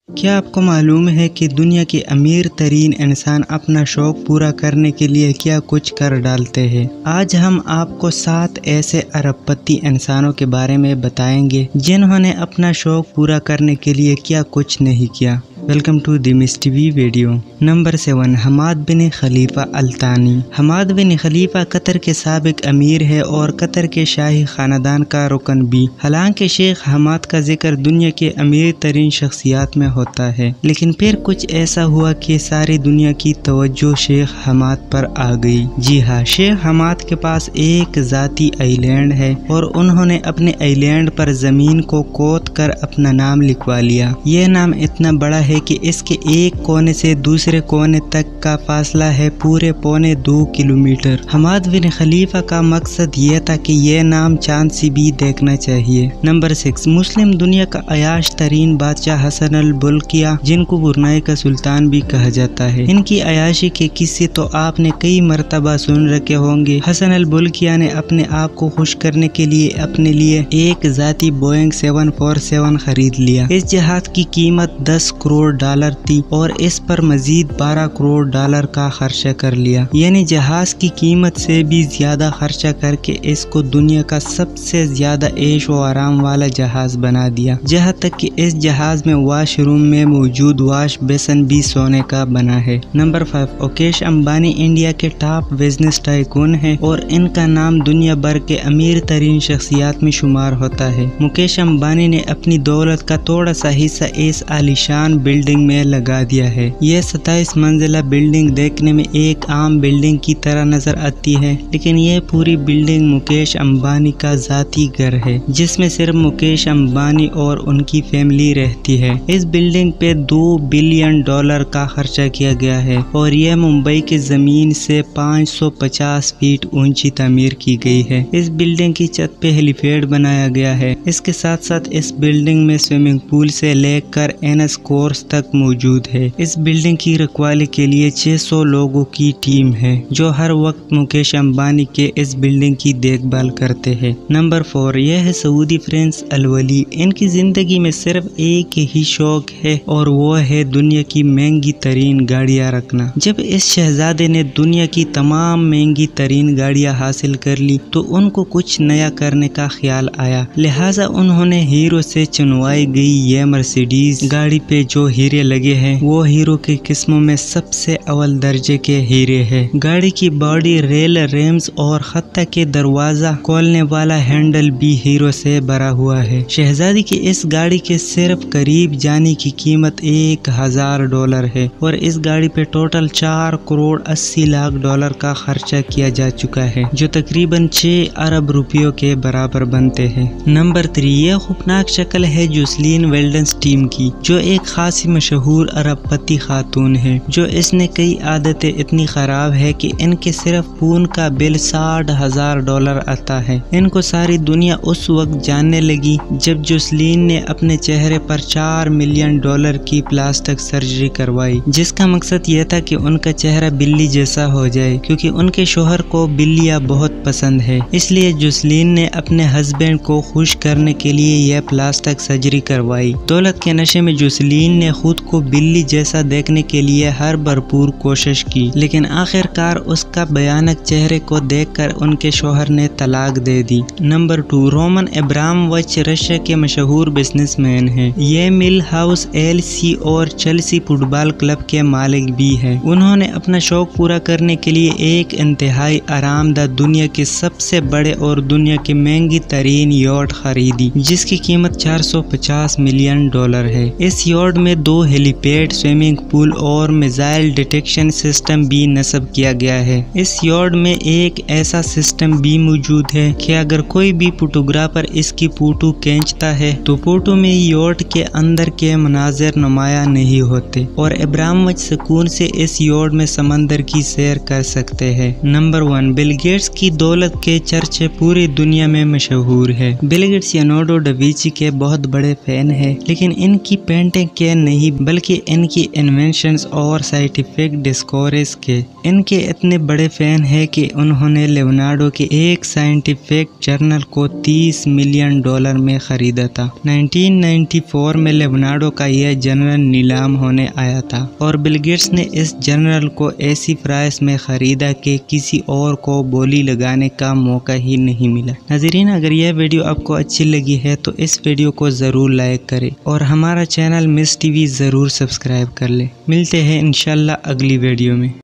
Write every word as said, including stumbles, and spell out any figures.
کیا آپ کو معلوم ہے کہ دنیا کے امیر ترین انسان اپنا شوق پورا کرنے کے لیے کیا کچھ کر ڈالتے ہیں؟ آج ہم آپ کو سات ایسے ارب پتی انسانوں کے بارے میں بتائیں گے جنہوں نے اپنا شوق پورا کرنے کے لیے کیا کچھ نہیں کیا۔ ویلکم ٹو دی مسٹوی video. Number seven, Hamad bin Khalifa Al Thani. Hammad bin خلیفہ قطر کے سابق امیر ہے اور قطر کے شاہی خاندان کا رکن بھی۔ حالانکہ شیخ حماد کا ذکر دنیا کے امیر ترین شخصیات میں ہوتا ہے، لیکن پھر کچھ ایسا ہوا کہ ساری دنیا کی توجہ شیخ حماد پر آ گئی۔ جی ہاں، شیخ حماد کے پاس ایک ذاتی آئی لینڈ ہے اور انہوں نے اپنے آئی لینڈ پر زمین کو کھود کر اپنا نام لکھوا لیا۔ یہ نام اتنا بڑا ہے کہ اس کے ایک کونے سے دوسرے کونے تک کا فاصلہ ہے پورے پونے دو کلومیٹر۔ حماد بن خلیفہ کا مقصد یہ تھا کہ یہ نام چاند سے بھی دیکھنا چاہیے۔ نمبر سکس، مسلم دنیا کا عیاش ترین بادشاہ حسن البلقیہ، جن کو برنائی کا سلطان بھی کہا جاتا ہے۔ ان کی عیاشی کے قصے تو آپ نے کئی مرتبہ سن رکھے ہوں گے۔ حسن البلقیہ نے اپنے آپ کو خوش کرنے کے لیے اپنے لیے ایک ذاتی بوئنگ سیون فور سیون خرید لیا۔ اس جہاز کی قیمت دس کروڑ ڈالر تھی اور اس پر مزید بارہ کروڑ ڈالر کا خرچہ کر لیا، یعنی جہاز کی قیمت سے بھی زیادہ خرچہ کر کے اس کو دنیا کا سب سے زیادہ عیش و آرام والا جہاز بنا دیا، جہاں تک کہ اس جہاز میں واش روم میں موجود واش بیسن بھی سونے کا بنا ہے۔ Number five, Mukesh Ambani India کے ٹاپ بزنس ٹائکون ہیں اور ان کا نام دنیا بھر کے امیر ترین شخصیات میں شمار ہوتا ہے۔ مکیش امبانی نے اپنی دولت کا تھوڑا سا حصہ اس عالیشان بلڈنگ میں لگا دیا ہے۔ یہ ستائیس منزلہ بلڈنگ دیکھنے میں ایک عام بلڈنگ کی طرح نظر آتی ہے، لیکن یہ پوری بلڈنگ مکیش امبانی کا ذاتی گھر ہے، جس میں صرف مکیش امبانی اور ان کی فیملی رہتی ہے۔ اس بلڈنگ پہ دو بلین ڈالر کا خرچہ کیا گیا ہے اور یہ ممبئی کی زمین سے پانچ سو پچاس فیٹ اونچی تعمیر کی گئی ہے۔ اس بلڈنگ کی چھت پہ ہیلی پیڈ بنایا گیا ہے۔ اس کے ساتھ ساتھ اس بلڈنگ میں سوئمنگ پول سے لے کر اینس کورس تک موجود ہے۔ اس بلڈنگ کی رکھوالی کے لیے چھ سو لوگوں کی ٹیم ہے جو ہر وقت مکیش امبانی کے اس بلڈنگ کی دیکھ بھال کرتے ہیں۔ نمبر فور، یہ ہے سعودی پرنس الولی۔ ان کی زندگی میں صرف ایک ہی شوق ہے اور وہ ہے دنیا کی مہنگی ترین گاڑیاں رکھنا۔ جب اس شہزادے نے دنیا کی تمام مہنگی ترین گاڑیاں حاصل کر لی تو ان کو کچھ نیا کرنے کا خیال آیا، لہٰذا انہوں نے ہیرو سے چنوائی گئی یہ مرسیڈیز گاڑی پہ جو ہیرے لگے ہیں وہ ہیرو کی قسموں میں سب سے اول درجے کے ہیرے ہیں۔ گاڑی کی باڈی، ریل، ریمز اور حتیٰ کہ دروازہ کھولنے والا ہینڈل بھی ہیرو سے بھرا ہوا ہے۔ شہزادی کی اس گاڑی کے صرف قریب جانے کی قیمت ایک ہزار ڈالر ہے اور اس گاڑی پہ ٹوٹل چار کروڑ اسی لاکھ ڈالر کا خرچہ کیا جا چکا ہے، جو تقریباً چھ ارب روپیوں کے برابر بنتے ہیں۔ نمبر تھری، یہ خوفناک شکل ہے جوسلین ویلڈنسٹین کی، جو ایک خاصی مشہور ارب پتی خاتون ہے، جو اس نے کئی عادتیں اتنی خراب ہے کہ ان کے صرف فون کا بل ساٹھ ہزار ڈالر آتا ہے۔ ان کو ساری دنیا اس وقت جاننے لگی جب جوسلین نے اپنے چہرے پر چار ملین ڈالر کی پلاسٹک سرجری کروائی، جس کا مقصد یہ تھا کہ ان کا چہرہ بلی جیسا ہو جائے، کیونکہ ان کے شوہر کو بلیاں بہت پسند ہے۔ اس لیے جوسلین نے اپنے ہسبینڈ کو خوش کرنے کے لیے یہ پلاسٹک سرجری کروائی۔ دولت کے نشے میں جوسلین نے خود کو بلی جیسا دیکھنے کے لیے ہر بھرپور کوشش کی، لیکن آخر کار اس کا بھیانک چہرے کو دیکھ کر ان کے شوہر نے طلاق دے دی۔ Number two, Roman Abramovich Russia کے مشہور بزنس مین ہیں۔ یہ مل ہاؤس ایل سی اور چیلسی فٹ بال کلب کے مالک بھی ہیں۔ انہوں نے اپنا شوق پورا کرنے کے لیے ایک انتہائی آرام دہ دنیا کے سب سے بڑے اور دنیا کی مہنگی ترین یاٹ خریدی، جس کی قیمت چار سو پچاس ملین ڈالر ہے۔ اس یاٹ میں دو ہیلی پیڈ، سوئمنگ پول اور میزائل ڈیٹیکشن سسٹم بھی نصب کیا گیا ہے۔ اس یاٹ میں ایک ایسا سسٹم بھی موجود ہے کہ اگر کوئی بھی فوٹوگرافر اس کی فوٹو کھینچتا ہے تو فوٹو میں یاٹ کے اندر کے مناظر نمایاں نہیں ہوتے اور ابرامووچ سکون سے اس یاٹ میں سمندر کی سیر کر سکتے ہیں۔ نمبر ون، بل گیٹس کی دولت کے چرچے پوری دنیا میں مشہور ہے۔ بل گیٹس لیونارڈو ڈا وینچی کے بہت بڑے فین ہیں، لیکن ان کی پینٹنگ کے نہیں بلکہ ان کی انوینشنز اور سائنٹیفک ڈسکورز کے۔ ان کے اتنے بڑے فین ہیں کہ انہوں نے لیونارڈو کے ایک سائنٹیفک جرنل کو تیس ملین ڈالر میں خریدا تھا۔ نائنٹین نائنٹی فور میں لیونارڈو کا یہ جرنل نیلام ہونے آیا تھا اور بل گیٹس نے اس جرنل کو ایسی پرائس میں خریدا کہ کسی اور کو بولی لگانے کا موقع ہی نہیں ملا۔ ناظرین، اگر یہ ویڈیو آپ کو اچھی لگی ہے تو اس ویڈیو کو ضرور لائک کریں اور ہمارا چینل مس ٹی وی ضرور سبسکرائب کر لیں۔ ملتے ہیں انشاءاللہ اگلی ویڈیو میں۔